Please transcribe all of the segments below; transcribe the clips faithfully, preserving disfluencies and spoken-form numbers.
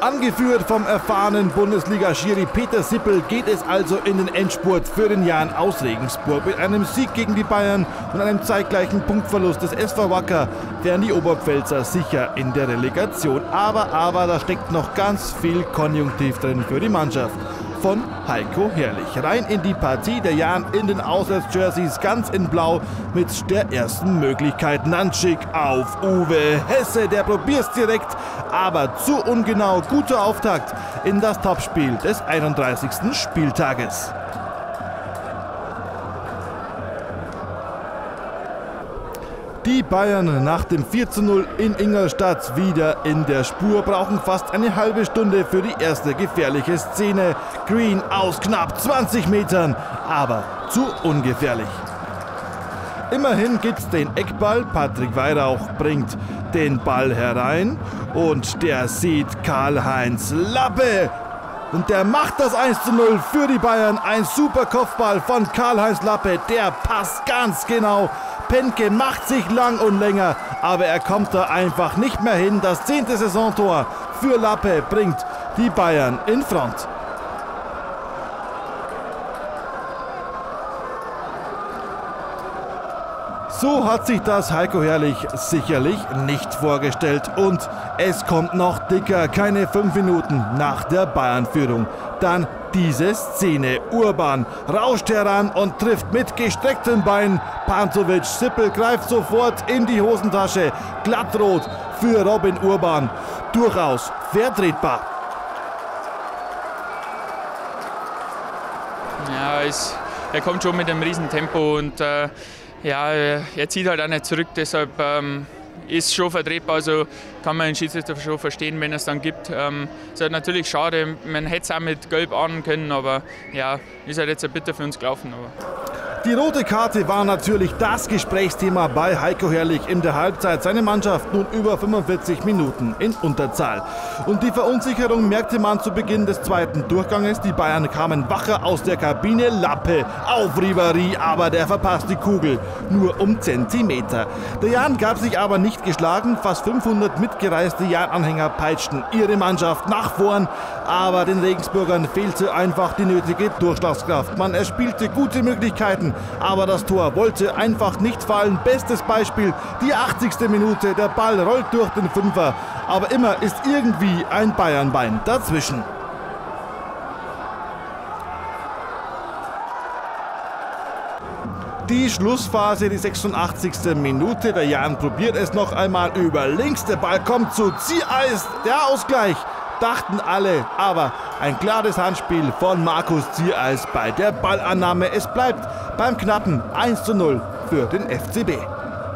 Angeführt vom erfahrenen Bundesliga-Schiri Peter Sippel geht es also in den Endspurt für den Jan aus Regensburg. Mit einem Sieg gegen die Bayern und einem zeitgleichen Punktverlust des S V Wacker wären die Oberpfälzer sicher in der Relegation. Aber, aber, da steckt noch ganz viel Konjunktiv drin für die Mannschaft von Heiko Herrlich. Rein in die Partie, der Jan in den Auswärtsjerseys ganz in Blau mit der ersten Möglichkeit. Nanschik auf Uwe Hesse, der probiert's direkt, aber zu ungenau. Guter Auftakt in das Topspiel des einunddreißigsten Spieltages. Die Bayern nach dem vier zu null in Ingolstadt wieder in der Spur, brauchen fast eine halbe Stunde für die erste gefährliche Szene. Green aus knapp zwanzig Metern, aber zu ungefährlich. Immerhin gibt's den Eckball, Patrick Weihrauch bringt den Ball herein und der sieht Karl-Heinz Lappe. Und der macht das eins zu null für die Bayern. Ein super Kopfball von Karl-Heinz Lappe, der passt ganz genau. Penke macht sich lang und länger, aber er kommt da einfach nicht mehr hin. Das zehnte Saisontor für Lappe bringt die Bayern in Front. So hat sich das Heiko Herrlich sicherlich nicht vorgestellt. Und es kommt noch dicker, keine fünf Minuten nach der Bayern-Führung. Dann diese Szene. Urban rauscht heran und trifft mit gestreckten Beinen Pantovic. Sippel greift sofort in die Hosentasche. Glattrot für Robin Urban. Durchaus vertretbar. Ja, es, er kommt schon mit einem riesen Tempo und äh, ja, er zieht halt auch nicht zurück, deshalb ähm, ist schon vertretbar, also kann man den Schiedsrichter schon verstehen, wenn es dann gibt. Ähm, ist halt natürlich schade, man hätte es auch mit Gelb ahnen können, aber ja, ist halt jetzt ein bitter für uns gelaufen. Aber. Die rote Karte war natürlich das Gesprächsthema bei Heiko Herrlich in der Halbzeit. Seine Mannschaft nun über fünfundvierzig Minuten in Unterzahl. Und die Verunsicherung merkte man zu Beginn des zweiten Durchganges. Die Bayern kamen wacher aus der Kabine. Lappe auf Ribéry, aber der verpasst die Kugel nur um Zentimeter. Der Jan gab sich aber nicht geschlagen. Fast fünfhundert mitgereiste Jan-Anhänger peitschten ihre Mannschaft nach vorn. Aber den Regensburgern fehlte einfach die nötige Durchschlagskraft. Man erspielte gute Möglichkeiten, aber das Tor wollte einfach nicht fallen. Bestes Beispiel, die achtzigste Minute. Der Ball rollt durch den Fünfer, aber immer ist irgendwie ein Bayernbein dazwischen. Die Schlussphase, die sechsundachtzigste Minute. Der Jan probiert es noch einmal über links. Der Ball kommt zu Ziereis. Der Ausgleich. Dachten alle, aber ein klares Handspiel von Markus Ziereis bei der Ballannahme. Es bleibt beim knappen eins zu null für den F C B.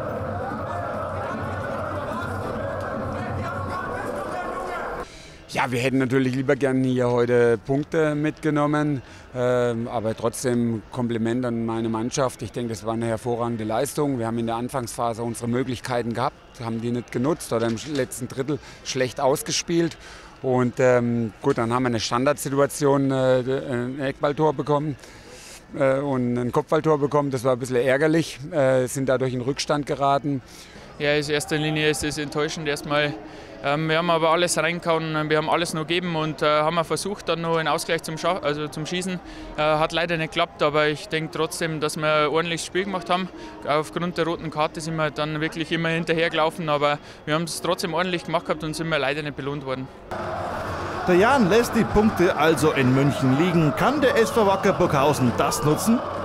Ja, wir hätten natürlich lieber gerne hier heute Punkte mitgenommen, ähm, aber trotzdem Kompliment an meine Mannschaft. Ich denke, das war eine hervorragende Leistung. Wir haben in der Anfangsphase unsere Möglichkeiten gehabt, haben die nicht genutzt oder im letzten Drittel schlecht ausgespielt. Und ähm, gut, dann haben wir eine Standardsituation, äh, ein Eckballtor bekommen äh, und ein Kopfballtor bekommen. Das war ein bisschen ärgerlich, äh, sind dadurch in Rückstand geraten. Ja, in erster Linie ist es enttäuschend erstmal. Ähm, wir haben aber alles reingehauen, wir haben alles noch gegeben und äh, haben versucht, dann noch einen Ausgleich zum, Scha also zum Schießen. Äh, hat leider nicht geklappt, aber ich denke trotzdem, dass wir ein ordentliches Spiel gemacht haben. Aufgrund der roten Karte sind wir dann wirklich immer hinterhergelaufen, aber wir haben es trotzdem ordentlich gemacht gehabt und sind wir leider nicht belohnt worden. Der Jan lässt die Punkte also in München liegen. Kann der S V Wacker Burghausen das nutzen?